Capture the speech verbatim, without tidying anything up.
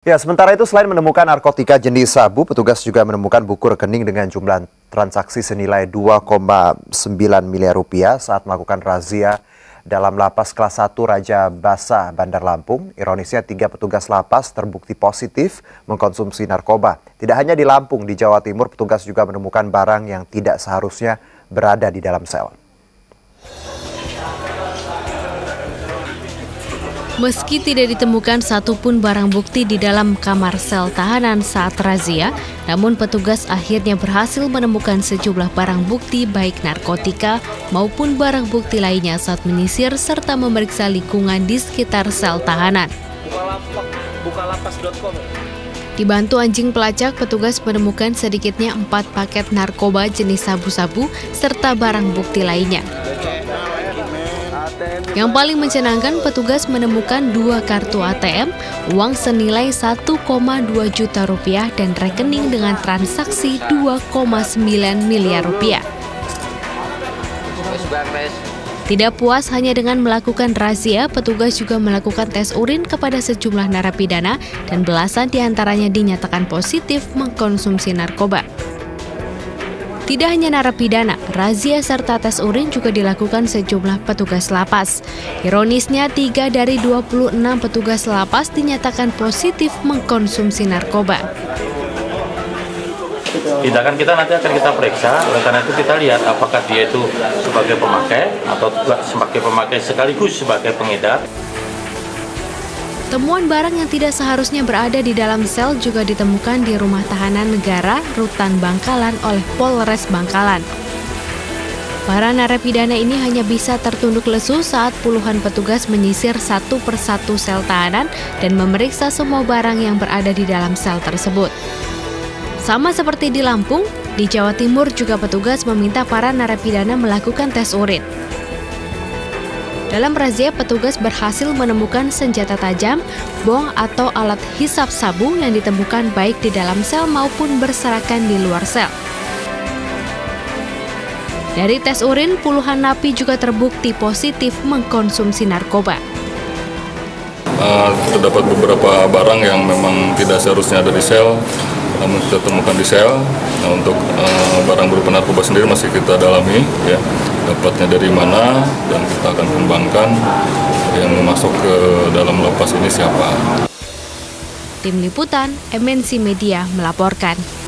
Ya, sementara itu selain menemukan narkotika jenis sabu, petugas juga menemukan buku rekening dengan jumlah transaksi senilai dua koma sembilan miliar rupiah saat melakukan razia dalam lapas kelas satu Raja Basa, Bandar Lampung. Ironisnya, tiga petugas lapas terbukti positif mengkonsumsi narkoba. Tidak hanya di Lampung, di Jawa Timur petugas juga menemukan barang yang tidak seharusnya berada di dalam sel. Meski tidak ditemukan satupun barang bukti di dalam kamar sel tahanan saat razia, namun petugas akhirnya berhasil menemukan sejumlah barang bukti baik narkotika maupun barang bukti lainnya saat menyisir serta memeriksa lingkungan di sekitar sel tahanan. bukalapas dot com. Dibantu anjing pelacak, petugas menemukan sedikitnya empat paket narkoba jenis sabu-sabu serta barang bukti lainnya. Yang paling menyenangkan, petugas menemukan dua kartu A T M, uang senilai satu koma dua juta rupiah dan rekening dengan transaksi dua koma sembilan miliar rupiah. Tidak puas hanya dengan melakukan razia, petugas juga melakukan tes urin kepada sejumlah narapidana dan belasan diantaranya dinyatakan positif mengkonsumsi narkoba. Tidak hanya narapidana, razia serta tes urin juga dilakukan sejumlah petugas lapas. Ironisnya, tiga dari dua puluh enam petugas lapas dinyatakan positif mengkonsumsi narkoba. Tindakan kita nanti akan kita periksa, oleh karena itu kita lihat apakah dia itu sebagai pemakai atau sebagai pemakai sekaligus sebagai pengedar. Temuan barang yang tidak seharusnya berada di dalam sel juga ditemukan di rumah tahanan negara Rutan Bangkalan oleh Polres Bangkalan. Para narapidana ini hanya bisa tertunduk lesu saat puluhan petugas menyisir satu persatu sel tahanan dan memeriksa semua barang yang berada di dalam sel tersebut. Sama seperti di Lampung, di Jawa Timur juga petugas meminta para narapidana melakukan tes urin. Dalam razia, petugas berhasil menemukan senjata tajam, bong atau alat hisap sabu yang ditemukan baik di dalam sel maupun berserakan di luar sel. Dari tes urin, puluhan napi juga terbukti positif mengkonsumsi narkoba. Uh, terdapat beberapa barang yang memang tidak seharusnya ada di sel, namun kita temukan di sel. Nah, untuk uh, barang berupa narkoba sendiri masih kita dalami, ya, dapatnya dari mana, dan kita akan kembangkan yang masuk ke dalam lapas ini siapa. Tim Liputan M N C Media melaporkan.